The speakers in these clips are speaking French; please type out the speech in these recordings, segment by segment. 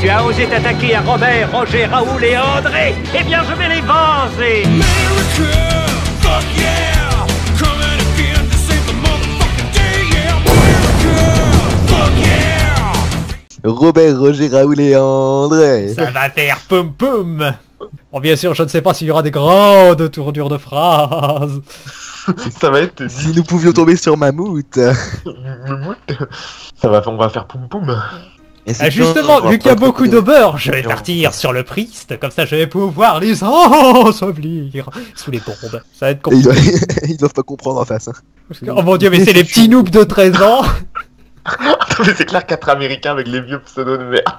Tu as osé t'attaquer à Robert, Roger, Raoul et André. Eh bien, je vais les venger. America, fuck yeah, coming again to save the motherfucking day, yeah. America, fuck yeah. Robert, Roger, Raoul et André. Ça va faire poum poum. Bon, bien sûr, je ne sais pas s'il y aura des grandes tournures de phrases. Ça va être... Si nous pouvions tomber sur Mammouth. Ça va, on va faire poum poum. Et c'est Justement, bien, vu qu'il y a on va beaucoup pas de beurre, je vais partir sur le Priest, comme ça je vais pouvoir les ensevelir sous les bombes. Ça va être Ils compliqué. doivent... ils doivent pas comprendre en face. Hein. Oh mon dieu, mais c'est les petits noobs de 13 ans. Mais c'est clair, 4 Américains avec les vieux pseudos de merde.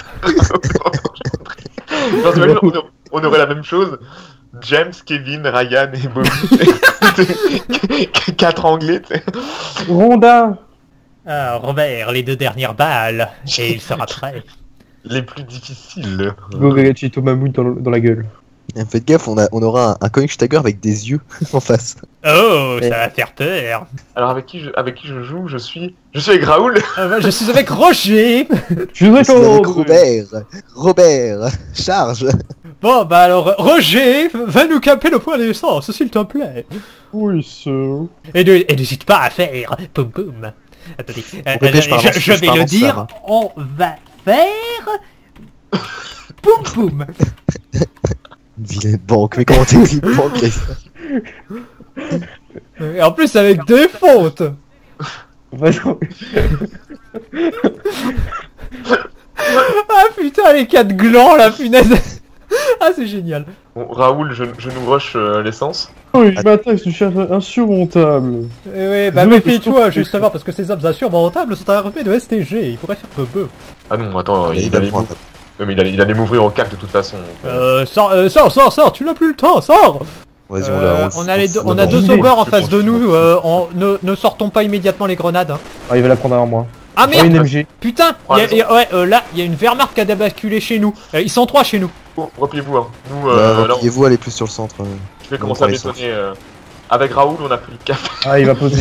Genre, t'imagines, on aurait la même chose. James, Kevin, Ryan et Bobby. 4 anglais, tu sais. Rondin. Ah, Robert, les 2 dernières balles, et il sera prêt. Les plus difficiles. Go Gagachito Mammouth dans la gueule. Faites gaffe, on aura un Koenigsteiger avec des yeux en face. Oh, ça va faire peur. Alors avec qui je joue? Je suis avec Raoul. Je suis avec Roger. Je voudrais C'est avec qu'on... Robert, charge. Bon, bah alors, Roger, va nous caper le point d'essence, s'il te plaît. Oui, sir. Et n'hésite pas à faire poum poum. Attendez, je vais le dire, ça, hein. on va faire poum poum. Une vilaine banque, mais comment t'es une banque avec ça? Et en plus avec des fautes. Va jouer. Ah putain, les 4 glands, la punaise. Ah, c'est génial. Bon, Raoul, je nous rush l'essence. Oui, je m'attaque, je cherche insurmontable. Et oui, bah méfie-toi, juste savoir, parce que ces hommes insurmontables sont armés de STG, ils pourraient faire peu. Ah non, attends, il allait prendre. il allait m'ouvrir au calme de toute façon. Sors, tu n'as plus le temps, sors. Vas-y, on a 2 sauveurs en face de nous, ne sortons pas immédiatement les grenades. Hein. Ah, il va la prendre avant moi. Ah Oh, une merde. MG. Putain, là, il y a une Wehrmacht qui a débasculé chez nous. Ils sont 3 chez nous. Bon, repliez-vous, hein. Nous, là, Repliez-vous, allez plus sur le centre. je vais commencer à bétonner. Avec Raoul, on a pris le cap. Ah, il va poser.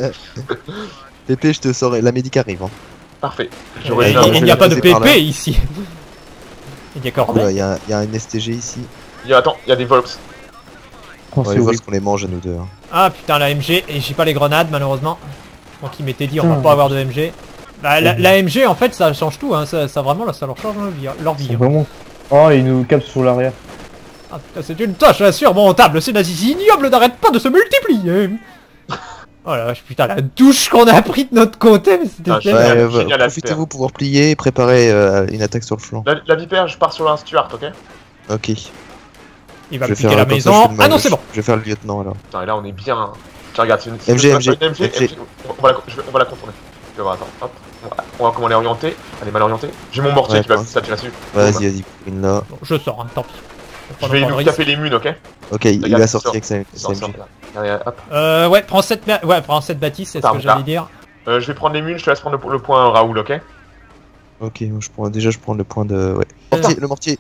Pépé, je te sors, la médic arrive. Hein. Parfait. Il n'y a pas de PP ici. Il y a encore Il y a un STG ici. Attends, il y a des Volks. Oh, Ouais, c'est les vols horrible. qu'on les mange à nous deux. Hein. Ah putain, la MG, et j'ai pas les grenades malheureusement. Donc ils m'étaient dit on va pas avoir de MG. Bah, la MG en fait ça change tout, hein. ça vraiment là ça leur change leur vie. C'est Hein. vraiment... Oh, il nous capte sur l'arrière. Ah putain, c'est une tâche insurmontable, ces nazis ignobles n'arrêtent pas de se multiplier. Oh la vache, putain, la douche qu'on a pris de notre côté, mais c'était Ah, terrible. génial à Profitez-vous pour replier et préparer une attaque sur le flanc. La vipère, je pars sur un Stuart, ok? Ok. Il va Je me vais faire piquer la comme ça, maison. je fais de ma- Ah non, c'est bon. Je vais faire le lieutenant alors. Putain, et là on est bien. Hein. Tiens, regarde, c'est une MG. on va la contourner. Tu vas voir, attends, hop. On va comment l'orienter. Elle est mal orientée. J'ai mon mortier Ouais, qui va quoi. s'attirer dessus. Vas-y, une là. Bon, je sors, hein, tant pis. Je vais nous taper les munes, ok? Ok, il va sortir avec sa MG. Hop. Ouais, prends cette bâtisse, c'est ce que j'allais dire. Je vais prendre les munes, je te laisse prendre le point Raoul, ok? Ok, je prends le point de... Ouais. Le mortier.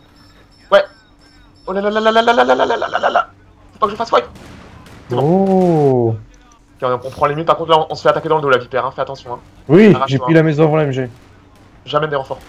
Oh là là là là là là là là là là là là là. Faut pas que je fasse wipe. Oh. Ok, on prend les munes, par contre là on se fait attaquer dans le dos la vipère, hein. Fais attention. Hein. Oui, Arrache-toi. j'ai pris la maison avant la MG. J'amène des renforts.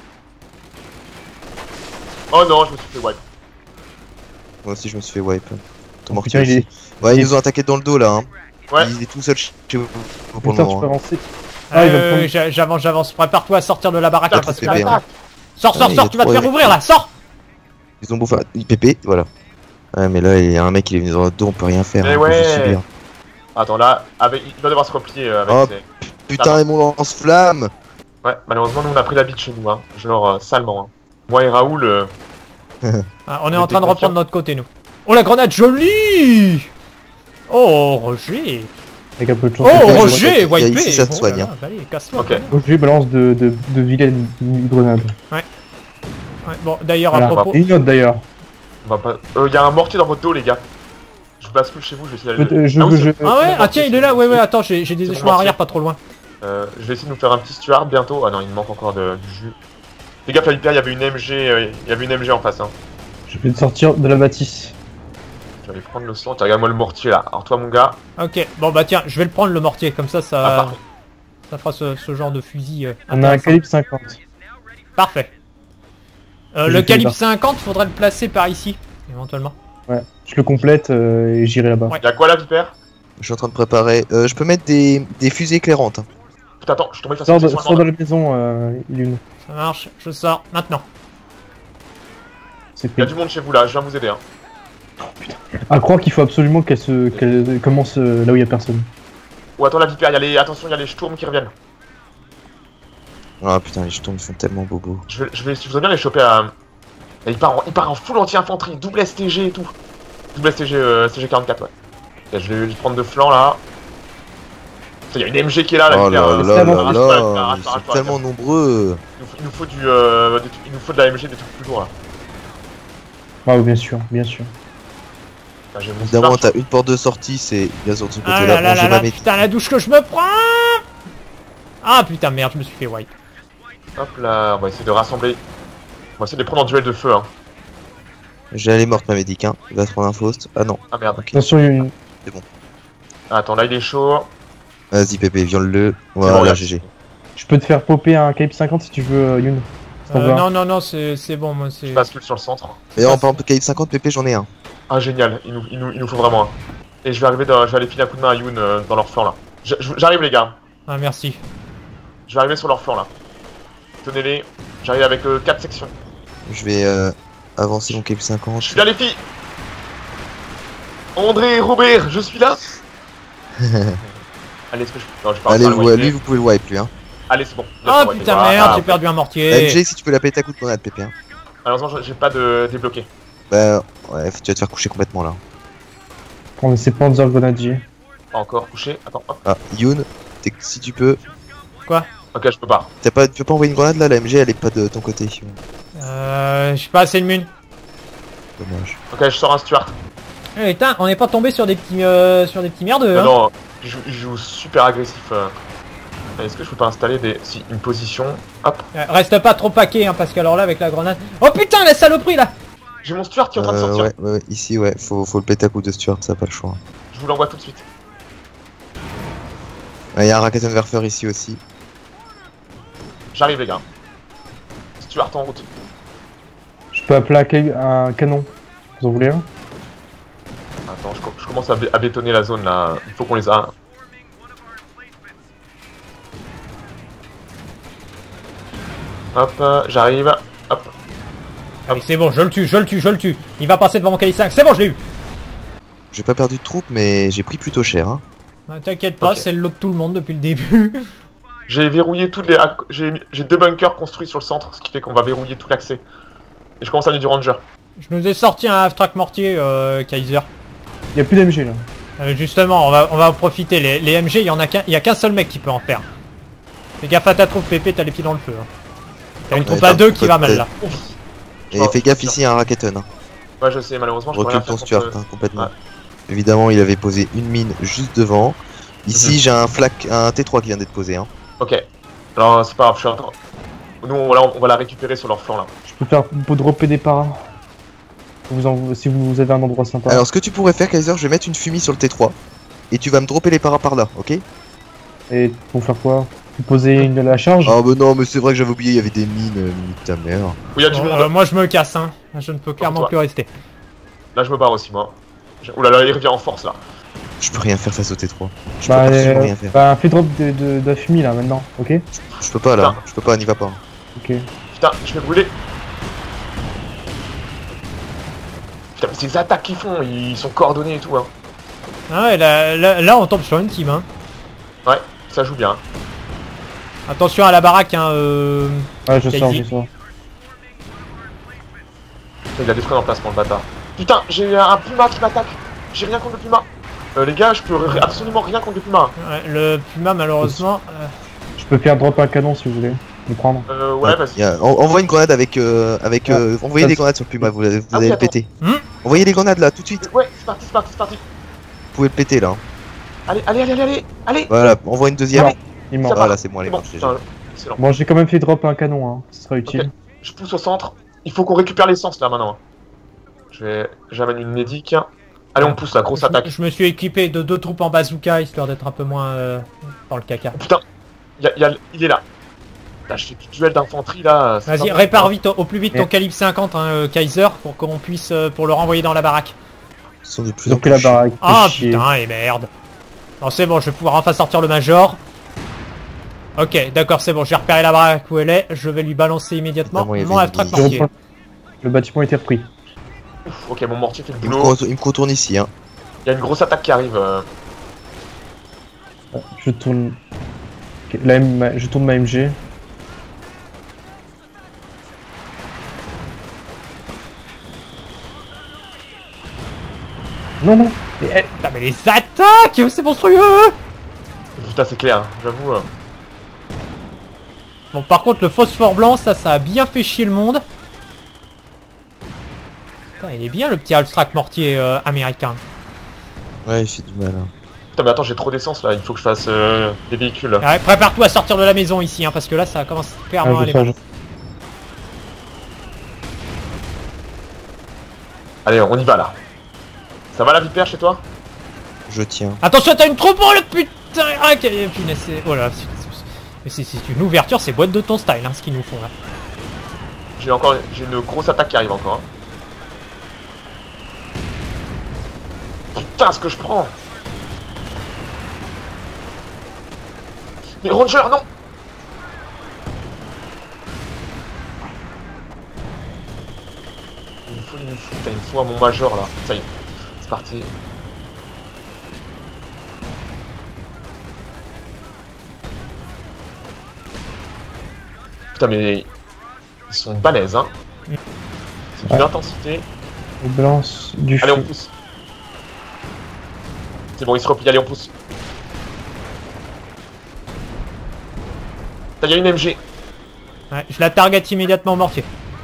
Oh non, je me suis fait wipe. Moi aussi je me suis fait wipe. Ton Oh, mortier putain, il aussi. Ouais, ils nous ont attaqué dans le dos là. Hein. Ouais. Il est tout seul chez vous pour le Putain, tu moment. peux Hein. avancer. Ah, il va prendre... J'avance, prépare-toi à sortir de la baraque là, Ah, parce que... c'est bien. Sors, Ah, il y a tu vas te trop faire de- ouvrir là, sors. Ils ont bouffé. Pépé, voilà. Ouais, mais là il y a un mec qui est venu dans le dos, on peut rien faire. Mais hein, on peut ouais. juste subir. Attends là, il va devoir se replier avec Oh. ses... Putain, et mon lance-flamme. Ouais, malheureusement nous on a pris la bite chez nous, hein. Genre salement. Hein. Moi et Raoul... Ah, on est en train de reprendre notre côté nous. Oh la grenade jolie. Oh Roger. Avec un peu de chance. Oh je Roger, vois qu'il y a white ici, ça se soigne, hein. Allez, casse-toi. Ok. Roger balance de vilaines grenades. Ouais, bon, d'ailleurs, Voilà. à propos... Et une autre d'ailleurs. On va pas... y a un mortier dans votre dos les gars. Je bascule chez vous, je vais essayer d'aller... Ah ouais, ah tiens, il est là, ouais, attends, j'ai des échelons arrière pas trop loin. Je vais essayer de nous faire un petit Stuart bientôt. Ah non, il me manque encore du jus. Fais gaffe, la vipère, il y avait une MG en face. Hein. Je vais te sortir de la bâtisse. Je vais aller prendre le sang. Tiens, regarde-moi le mortier là. Alors toi, mon gars. Ok, bon bah tiens, je vais le prendre le mortier, comme ça, parfait. ça fera ce genre de fusil. On a un intéressant. calibre 50. Parfait. Le calibre 50, faudrait le placer par ici, éventuellement. Ouais, je le complète et j'irai là-bas. Ouais. Y'a quoi là, Vipère? Je suis en train de préparer. Je peux mettre des fusées éclairantes. Hein. Putain, attends, je suis tombé face à Sors de la maison, Lune. Ça marche, je sors, maintenant. C'est Y'a pris. du monde chez vous là, je viens vous aider. Hein. À croire qu'il faut absolument qu'elle commence là où il y a personne. Ou attends, la Vipère, attention, y'a les Sturms qui reviennent. Ah putain, les jetons ils sont tellement bobos. Je voudrais bien les choper à. Et il part en full anti-infanterie, double STG et tout. Double STG, STG44, ouais. Et je vais lui prendre de flanc là. Il y a une MG qui est là, la Oh Vipère. là là là là, arrache-toi, ils sont arrache-toi, tellement nombreux. Il nous faut il nous faut de la MG des trucs plus lourds là. Ah oui, bien sûr, bien sûr. Putain, j'ai mon Évidemment, Star, t'as une porte de sortie, c'est bien sûr de ce Ah là côté-là. là Bon, je là vais là, pas mettre. putain la douche que je me prends. Ah putain merde, je me suis fait wipe. Hop là, on va essayer de rassembler. On va essayer de les prendre en duel de feu. Hein. J'ai allé morte ma médic, hein. Il va se prendre un Faust. Ah non. Ah merde. Attention, une... Ah, attends, là il est chaud. Vas-y, Pépé, viole-le. C'est Voilà, bon, là. GG. Je peux te faire popper un calibre 50 si tu veux, Youn. Ça te va. Non non non, c'est bon moi c'est... Je bascule sur le centre. Et en par exemple, calibre 50, Pépé, j'en ai un. Ah génial, il nous faut vraiment un. Et je vais aller filer un coup de main à Youn dans leur flanc là. J'arrive les gars. Ah merci. Je vais arriver sur leur flanc là. Tenez-les. J'arrive avec 4 sections. Je vais avancer mon calibre 50. Je suis là les filles. André, Robert, je suis là. Allez, est-ce que je... Non, je vais pas Allez, réussir à le wiper. lui, vous pouvez le wipe, lui, hein. Allez, c'est bon. Ah putain merde, j'ai perdu un mortier. MG, si tu peux la péter à coup de grenade, Pépé. Hein. Malheureusement, j'ai pas de débloqué. Bah, ouais, tu vas te faire coucher complètement là. Prends ses Panzer Grenadier. Pas encore couché. Attends, hop. Ah, Youn, si tu peux. Ok, je peux pas. Tu peux pas envoyer une grenade là, la MG elle est pas de ton côté. Je suis pas assez immune. Dommage. Ok, je sors un Stuart. Eh putain, on n'est pas tombé sur des petits merdeux hein. Non, il joue super agressif. Est-ce que je peux pas installer une position? Hop. Reste pas trop paquet hein, parce qu'alors là avec la grenade... Oh putain la saloperie là. J'ai mon Stuart qui est en train de sortir. Ouais, ici, ouais, faut le péter à coup de Stuart, ça a pas le choix. Je vous l'envoie tout de suite. Il y a un Rakettenwerfer ici aussi. J'arrive les gars. Stuart en route. Je peux appeler un canon. Vous en voulez un? Attends, je commence à bétonner la zone là. Il faut qu'on les a. Hop, j'arrive. Hop. Allez c'est bon, je le tue. Il va passer devant mon K5, c'est bon je l'ai eu. J'ai pas perdu de troupes, mais j'ai pris plutôt cher. Hein. T'inquiète pas, Ok. c'est le lot de tout le monde depuis le début. J'ai verrouillé toutes les... J'ai 2 bunkers construits sur le centre, ce qui fait qu'on va verrouiller tout l'accès. Et je commence à aller du ranger. Je nous ai sorti un half-track mortier, Kaiser. Il y a plus d'MG là. Justement, on va en profiter. Les MG, il y a qu'un seul mec qui peut en faire. Fais gaffe à ta troupe, Pépé, t'as les pieds dans le feu. Hein. T'as une Ouais, troupe t'as à une 2 troupe qui à va mal deux. là. Et fais gaffe ici, il y a un Raketten. Hein. Ouais, je sais, malheureusement, je peux rien Recule faire ton Stuart, contre- hein, complètement. Ouais. Évidemment, il avait posé une mine juste devant. Ici, Mhm. j'ai un un T3 qui vient d'être posé. Hein. Ok. Alors, c'est pas grave, je suis en train... Nous, on va la récupérer sur leur flanc là. Je peux faire pour dropper des paras. Si vous avez un endroit sympa. Alors, ce que tu pourrais faire, Kaiser, je vais mettre une fumée sur le T3. Et tu vas me dropper les paras par là, ok? Et pour faire quoi? Vous posez la charge? Oh, bah non, mais c'est vrai que j'avais oublié, il y avait des mines, ta mère. Oui, il y a du monde. Moi je me casse, hein. Je ne peux clairement toi. plus rester. Là, je me barre aussi, moi. Oulala, il revient en force là. Je peux rien faire face au T3. Je Bah, peux absolument rien faire. fais drop de FMI là maintenant, ok? Je peux pas là, Putain. je peux pas, n'y va pas. Ok. Putain, je vais brûler. Putain, mais ces attaques qu'ils font, ils sont coordonnés et tout, hein. Ah ouais, là on tombe sur une team, hein. Ouais, ça joue bien. Attention à la baraque, hein. Ouais, je sors, Casey. je sors. Il a détruit l'emplacement, le bâtard. Putain, j'ai un puma qui m'attaque. J'ai rien contre le puma. Les gars, je peux absolument rien contre le puma. Ouais, le Puma malheureusement... Je peux faire drop un canon si vous voulez. Le prendre. Ouais, vas-y. Envoie une grenade avec... envoyez Ça, des grenades sur le Puma, vous allez Ah oui, le attends. péter. Hmm. Envoyez les grenades là, tout de suite. Ouais, c'est parti, c'est parti, c'est parti. Vous pouvez le péter là. Hein. Allez. Voilà, envoie une deuxième. Non. Il meurt. Ça Voilà, va. c'est bon, allez, Bon, marche, putain, excellent. Bon, j'ai quand même fait drop un canon, hein. Ce sera utile. Ok. Je pousse au centre. Il faut qu'on récupère l'essence là maintenant. J'amène une médic. Allez, on pousse la grosse attaque. Je me suis équipé de 2 troupes en bazooka histoire d'être un peu moins dans le caca. Oh, putain, il est là. Là, je fais du duel d'infanterie là. c'est Vas-y, pas répare bon. vite, au plus vite ton Merde. calibre 50, hein, Kaiser, pour qu'on puisse pour le renvoyer dans la baraque. Ils sont de plus Ils en ont pris plus la baraque. Ah fais chier. putain, et merde. Non, c'est bon, je vais pouvoir enfin sortir le Major. Ok, d'accord, c'est bon, j'ai repéré la baraque où elle est. Je vais lui balancer immédiatement Notamment, il y mon avait half-track des- Je mortier. reprends- Le bâtiment a été repris. Ouf, ok, mon mortier fait le Il me, boulot. il me contourne ici, hein. Il y a une grosse attaque qui arrive. Je tourne. Ok, je tourne ma MG. Non, non. Mais, eh, Putain, mais les attaques, c'est monstrueux. Putain, c'est clair, j'avoue. Bon, par contre, le phosphore blanc, ça a bien fait chier le monde. Putain, il est bien le petit half-track mortier américain. Ouais, il fait du mal. Hein. Putain, mais attends, j'ai trop d'essence là, il faut que je fasse des véhicules. Là. Ouais, prépare-toi à sortir de la maison ici, hein, parce que là, ça commence clairement à aller mal. Allez, on y va là. Ça va la vipère chez toi? Je tiens. Attention, t'as une troupeau, le putain. Ah, ok, punaise, c'est... Oh là, mais c'est une ouverture, c'est boîte de ton style, hein, ce qu'ils nous font là. J'ai une grosse attaque qui arrive encore. Hein. Putain, ce que je prends. Mais Ranger, non. Il me faut, putain, il me faut à mon major là. Ça y est, c'est parti. Putain, mais ils sont balèzes, hein. C'est d'une intensité. On balance du Allez, on feu. pousse. C'est bon, il se replie, allez, on pousse. Putain, il y a une MG. Ouais, je la target immédiatement au mortier.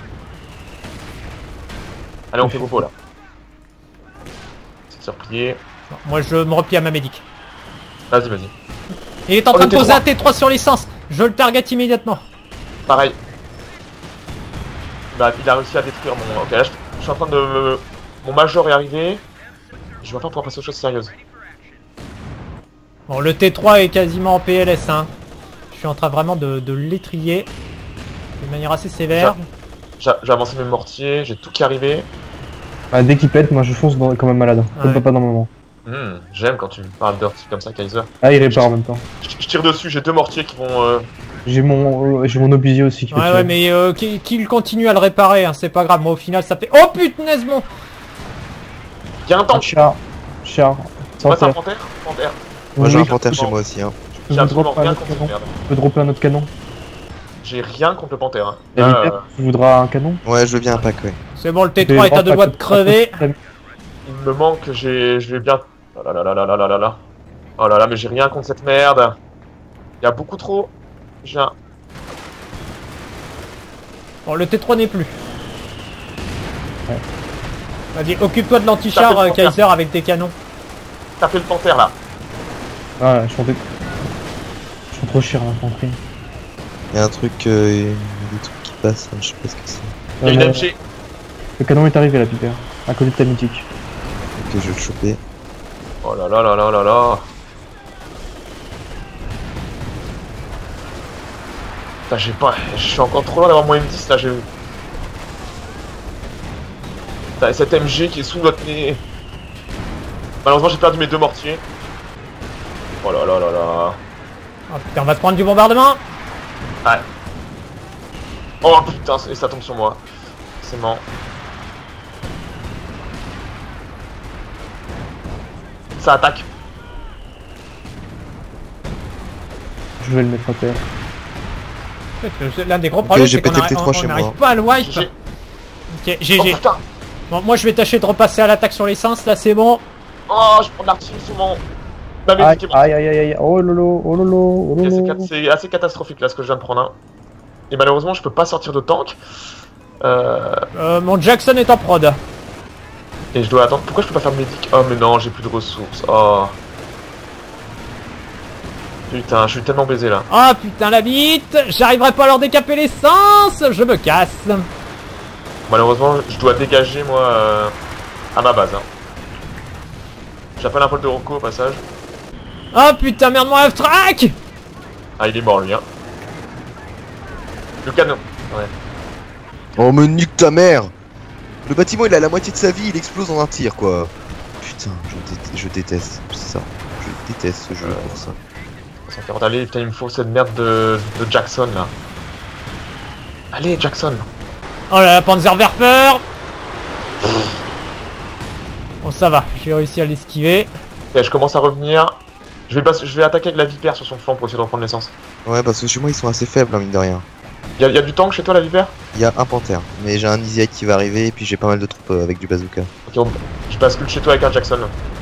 Allez, on fait popo là. C'est de se replier. Bon, moi, je me replie à ma médic. Vas-y, vas-y. Il est en Oh, train le de poser T3. un T3 sur l'essence. Je le target immédiatement. Pareil. Bah, il a réussi à détruire mon... Ok, là, je suis en train de... Mon major est arrivé. Je vais enfin pouvoir passer aux choses sérieuses. Bon, le T3 est quasiment en PLS, hein. Je suis en train vraiment de l'étrier de manière assez sévère. J'ai avancé mes mortiers, j'ai tout qui est arrivé. Ah, dès qu'il pète, moi je fonce comme un malade. Comme Ouais. papa dans maman. J'aime quand tu me parles dirty comme ça, Kaiser. Ah, il répare en même temps. Je tire dessus, j'ai deux mortiers qui vont... J'ai mon obusier aussi qui fait Ouais, tirer. ouais, mais qu'il continue à le réparer, hein, c'est pas grave. Moi, au final, ça fait... Oh, putain, bon. Il y a un Un tank. char. Char. C'est pas ça, Panthère. Panthère. Moi j'ai Oui, un panthère je- chez moi aussi, hein. J'ai je absolument drop un rien autre contre cette canon. merde. Je peux dropper un autre canon. J'ai rien contre le panthère. Hein. Et Là, Vipère, tu voudras un canon? Ouais, je veux bien un pack, ouais. C'est bon, le Et T3 est à deux drop doigts à de crever. il me manque, je vais bien... Oh là là là là là là là là. Oh là là, mais j'ai rien contre cette merde. Il y a beaucoup trop. J'ai un... Bon, le T3 n'est plus. Ouais. Vas-y, occupe-toi de l'anti-char, Ça fait le Kaiser, avec tes canons. T'as fait le panthère là. Ah, je suis trop cher l'infanterie. Il y a un truc, des trucs qui passent, hein, je sais pas ce que c'est. Il y a une non, MG. Le canon est arrivé là, Piper. À côté de ta mythique. Ok, je vais le choper. Oh là là là là là là. Putain, j'ai pas... Je suis encore trop loin d'avoir mon M10 là, j'ai... Putain, cette MG qui est sous notre nez. Malheureusement, j'ai perdu mes deux mortiers. Oh là là là là. Oh putain, on va se prendre du bombardement. Ouais. Oh putain, et ça tombe sur moi. C'est marrant. Ça attaque. Je vais le mettre à terre. L'un des gros problèmes, j'ai c'est qu'on pété le T3 chez n'arrive moi. pas à le wipe. GG. Ok, Oh GG. putain. Bon, moi, je vais tâcher de repasser à l'attaque sur l'essence, là, c'est bon. Oh, je prends de l'artillerie sur mon... Ma Aïe, médic est morte. aïe, aïe, aïe, aïe. Oh lolo, oh lolo, oh Et lolo. c'est assez catastrophique là ce que je viens de prendre. Hein. Et malheureusement, je peux pas sortir de tank. Mon Jackson est en prod. Et je dois attendre. Pourquoi je peux pas faire de médic? Oh mais non, j'ai plus de ressources. Oh. Putain, je suis tellement baisé là. Ah putain, la bite. J'arriverai pas à leur décaper l'essence. Je me casse. Malheureusement, je dois dégager moi à ma base. Hein. J'appelle un Paul de Rocco au passage. Ah putain, merde, mon half-track. Ah, il est mort lui. Hein. Le canon. Ouais. Oh, me nique ta mère. Le bâtiment, il a la moitié de sa vie, il explose en un tir, quoi. Putain, je déteste, c'est ça. Je déteste ce jeu pour ça. 140, allez, putain, il me faut cette merde de Jackson, là. Allez, Jackson. Oh là là, Panzerwerfer. Bon, ça va, j'ai réussi à l'esquiver. Ok, je commence à revenir. Je vais attaquer avec la vipère sur son flanc pour essayer de reprendre l'essence. Ouais, parce que chez moi, ils sont assez faibles, hein, mine de rien. Y'a du tank chez toi, la vipère? Il y a un panthère, mais j'ai un Easy qui va arriver, et puis j'ai pas mal de troupes avec du bazooka. Ok, je bascule chez toi avec un Jackson.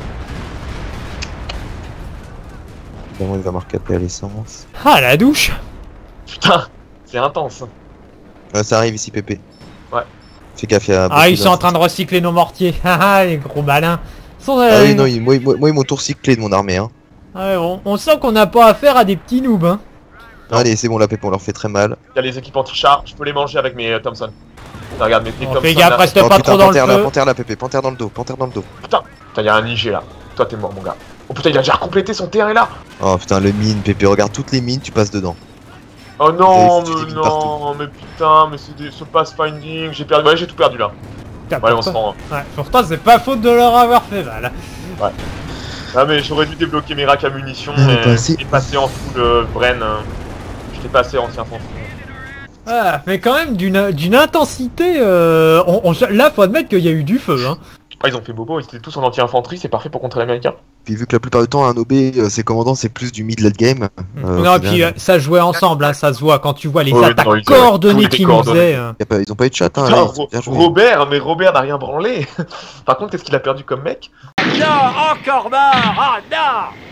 Évidemment, il va marquer à l'essence. Ah, la douche. Putain, c'est intense. Ouais, ça arrive ici, Pépé. Ouais. Fais gaffe, il y a. Ah, ils sont en train de recycler nos mortiers. Haha, les gros malins. Ils sont, Ah oui, non, moi, ils m'ont tout recyclé de mon armée, hein. Ouais, on sent qu'on n'a pas affaire à des petits noobs, hein. Non. Allez, c'est bon, la Pépé, on leur fait très mal. Y'a les équipes anti-char, je peux les manger avec mes Thompson. Regarde, mes Bon, Thompson. fais gaffe, là. reste Oh pas putain, trop dans le panthère là, feu. panthère là, Pépé, panthère dans le dos, panthère dans le dos. Putain, y'a un IG là. Toi, t'es mort, mon gars. Oh putain, il a déjà complété son terrain là. Oh putain, le mine, Pépé, regarde toutes les mines, tu passes dedans. Oh non, Et tu mais débiles non, mais putain, mais c'est ce pathfinding, j'ai perdu, ouais, j'ai tout perdu là. Putain, Ouais, on se pourtant- rend. Ouais, pourtant, c'est pas faute de leur avoir fait mal. Ah, mais j'aurais dû débloquer mes racks à munitions, Ah, mais bah, si. j'étais passé en full Bren. J'étais passé ancien fanfare. Ah, mais quand même d'une intensité. Là, faut admettre qu'il y a eu du feu, hein. Ah, ils ont fait bobo, ils étaient tous en anti-infanterie, c'est parfait pour contrer l'américain. Puis vu que la plupart du temps, un OB, ses commandants, c'est plus du mid-late game. Non, au et puis final, ça jouait ensemble, hein, ça se voit quand tu vois les Ouais, attaques non, ils avaient coordonnées tous les qu'ils nous coordonnées. faisaient. ils ont pas eu de chat, hein. Putain, allez, bien joué. Robert n'a rien branlé. Par contre, qu'est-ce qu'il a perdu comme mec? Non, encore marre. Ah non.